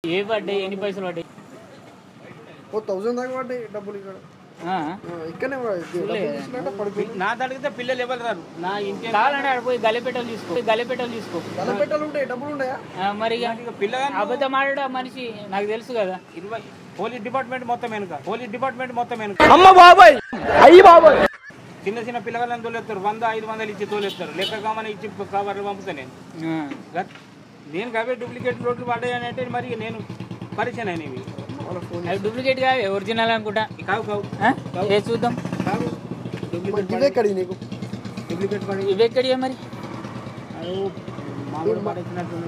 ఏ పడ్డాయి ఎన్ని పైసలు పడ్డాయి? 1000 దాకా పడ్డాయి డబ్బులు ఇక్కడ. ఇక్కడనే నా అడిగితే పిల్లలు ఎవరు రారు. నా ఇంటి కావాలంటే ఆడ పోయి గల్లెపెట్టలు తీసుకో. గల్లపెట్టలు ఉంటాయి, డబ్బులు ఉన్నాయా? మరి పిల్లగా అబద్ధం ఆడాడు మనిషి, నాకు తెలుసు కదా. 20 పోలీస్ డిపార్ట్మెంట్ మొత్తం వెనుక అమ్మ బాబాయ్ అయ్యి బాబాయ్ చిన్న చిన్న పిల్లగాళ్ళని తోలేస్తారు. 100-500 ఇచ్చి తోలేస్తారు. లెక్క కామని ఇచ్చి కవర్లు పంపుతా నేను కాబట్టి డూప్లికేట్ రోడ్లు పడ్డాయని అంటే మరి నేను పరిచయం అయినవి. అవి డూప్లికేట్ కావే, ఒరిజినల్ అనుకుంటా. కావు చూద్దాం. ఇవే కడి నీకు డూప్లికేట్ పడి ఇవి ఎక్కడియా మరి? మామూలు పడేసినట్టు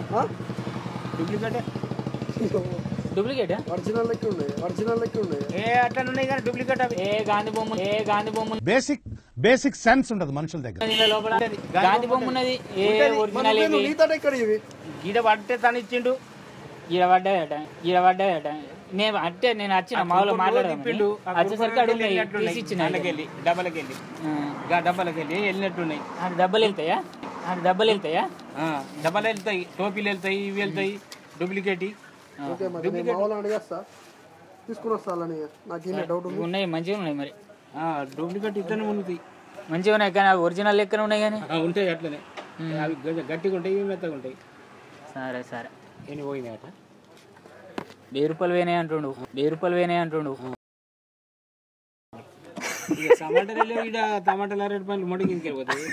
డూప్లికేట్ ఒరిజినల్ లెక్క ఉన్నాయి. అట్లా ఉన్నాయి కానీ డూప్లికేట్ అవి గాంధీ బొమ్మ బేసిక్ సెన్స్ ఉండదు మనుషుల దగ్గర. లోపల గాంధీ బొమ్మ ఉన్నది. ఏ ఒరిజినల్ ఈడ పడితే తను ఇచ్చిండు. ఈడ పడ్డాయట. నేను వచ్చిన మామూలు మాట్లాడాడు వచ్చేసరికి అడుగున్నాయి ఇచ్చిన డబ్బలకెళ్ళి వెళ్ళినట్టున్నాయి. డబ్బలు వెళ్తాయా? డబ్బలు వెళ్తాయి, టోపీలు వెళ్తాయి, ఇవి వెళ్తాయి డూప్లికేట్. ఉన్నాయి, మంచిగా ఉన్నాయి. మరి డూప్లికేట్ ఇట్లనే ఉన్నాయి, మంచిగా ఉన్నాయి కానీ ఒరిజినల్ లెక్కన ఉన్నాయి కానీ ఉంటాయి. అట్లనే అవి గట్టిగా ఉంటాయి, ఇవి మెత్తగా ఉంటాయి. సరే ఎన్ని పోయినాయి అట్లా? 1000 రూపాయలు పోయినాయి అంటుండు. టమాటాలు 6 రూపాయలు మొడికి వెళ్ళిపోతాయి.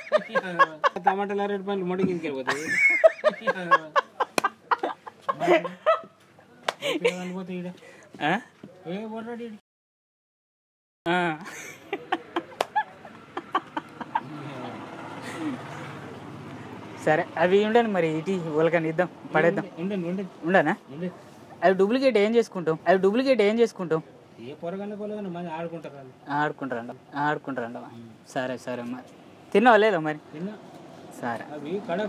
సరే అవి ఉండండి మరి, ఇటు వాళ్ళకని ఇద్దాం, పడేద్దాం. ఉండనా? అవి డూప్లికేట్ ఏం చేసుకుంటాం? ఏ పొరగన్న మంది ఆడుకుంటారంట. సరే మరి తిన్నావా లేదా మరి? తిన్నా. సరే. అవి